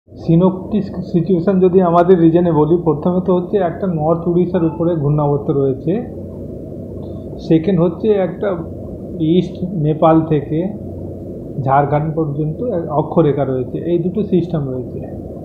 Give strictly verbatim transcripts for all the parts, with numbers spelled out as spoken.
সিনোপটিক situation যদি আমাদের রিজনে বলি, প্রথমে তো হচ্ছে একটা নর্থ উড়িষ্যার উপরে ঘূর্ণাবর্ত রয়েছে, সেকেন্ড হচ্ছে একটা ইস্ট নেপাল থেকে ঝাড়খণ্ড পর্যন্ত অক্ষরেখা রয়েছে, এই দুটো সিস্টেম রয়েছে।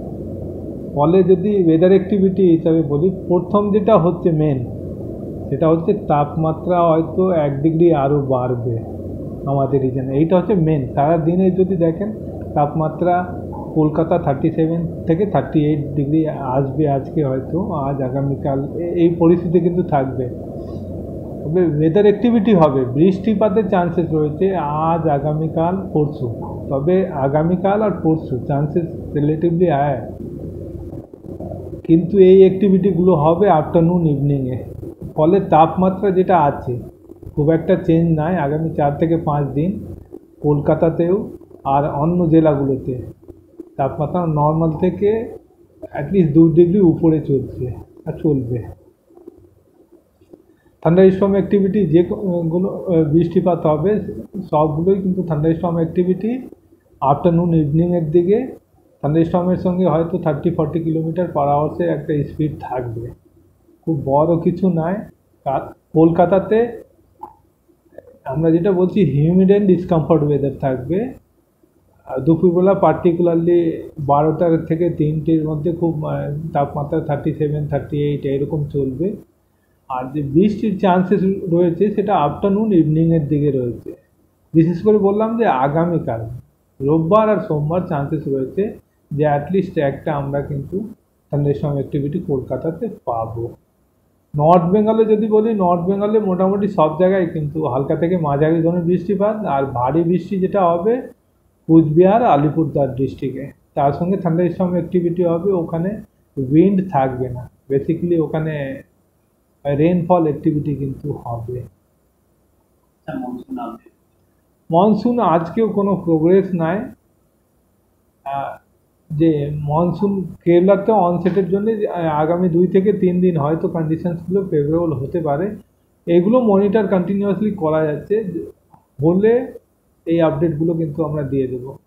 ফলে যদি ওয়েদার অ্যাক্টিভিটি হিসাবে বলি, প্রথম যেটা হচ্ছে মেন, সেটা হচ্ছে তাপমাত্রা হয়তো এক ডিগ্রি আরও বাড়বে আমাদের রিজনে, এইটা হচ্ছে মেন। সারা দিনে যদি দেখেন তাপমাত্রা কলকাতা থার্টি সেভেন থেকে থার্টি এইট ডিগ্রি আসবে আজকে, হয়তো আজ আগামীকাল এই পরিস্থিতি কিন্তু থাকবে। তবে ওয়েদার অ্যাক্টিভিটি হবে, বৃষ্টিপাতের চান্সেস রয়েছে আজ আগামীকাল পরশু, তবে আগামীকাল আর পরশু চান্সেস রিলেটিভলি হাই, কিন্তু এই অ্যাক্টিভিটিগুলো হবে আফটারনুন ইভিনিংয়ে। ফলে তাপমাত্রা যেটা আছে খুব একটা চেঞ্জ নাই আগামী চার থেকে পাঁচ দিন কলকাতাতেও আর অন্য জেলাগুলোতে। তাপমাত্রা নর্মাল থেকে অ্যাটলিস্ট দু ডিগ্রি উপরে চলছে আর চলবে। থান্ডারস্টর্ম অ্যাক্টিভিটি যেগুলো বৃষ্টিপাত হবে সবগুলোই কিন্তু থান্ডারস্টর্ম অ্যাক্টিভিটি আফটারনুন ইভিনিংয়ের দিকে। থান্ডারস্টর্মের সঙ্গে হয়তো থার্টি ফর্টি কিলোমিটার পার আওয়ার্সে একটা স্পিড থাকবে, খুব বড় কিছু নয়। কলকাতাতে আমরা যেটা বলছি হিউমিড অ্যান্ড ডিসকমফর্ট ওয়েদার থাকবে, দুপুরবেলা পার্টিকুলারলি বারোটার থেকে তিনটের মধ্যে খুব তাপমাত্রা থার্টি সেভেন থার্টি এইট এরকম চলবে। আর যে বৃষ্টির চান্সেস রয়েছে সেটা আফটারনুন ইভিনিংয়ের দিকে রয়েছে। বিশেষ করে বললাম যে আগামীকাল রোববার আর সোমবার চান্সেস রয়েছে যে অ্যাটলিস্ট একটা আমরা কিন্তু থান্ডারস্টর্ম অ্যাক্টিভিটি কলকাতাতে পাবো। নর্থ বেঙ্গলে যদি বলি, নর্থ বেঙ্গলে মোটামুটি সব জায়গায় কিন্তু হালকা থেকে মাঝারি ধরনের বৃষ্টিপাত, আর ভারী বৃষ্টি যেটা হবে কুচবিহার আলিপুরদুয়ার ডিস্ট্রিক্টে, তার সঙ্গে থান্ডারস্টর্ম অ্যাক্টিভিটি হবে। ওখানে উইন্ড থাকবে না, বেসিক্যালি ওখানে রেনফল অ্যাক্টিভিটি কিন্তু হবে। মনসুন আজকেও কোনো প্রোগ্রেস নাই, যে মনসুন কেরলাতে অনসেটের জন্য আগামী দুই থেকে তিন দিন হয়তো কন্ডিশনসগুলো ফেভারেবল হতে পারে। এগুলো মনিটর কন্টিনিউয়াসলি করা যাচ্ছে, হলে এই আপডেটগুলো কিন্তু আমরা দিয়ে দেবো।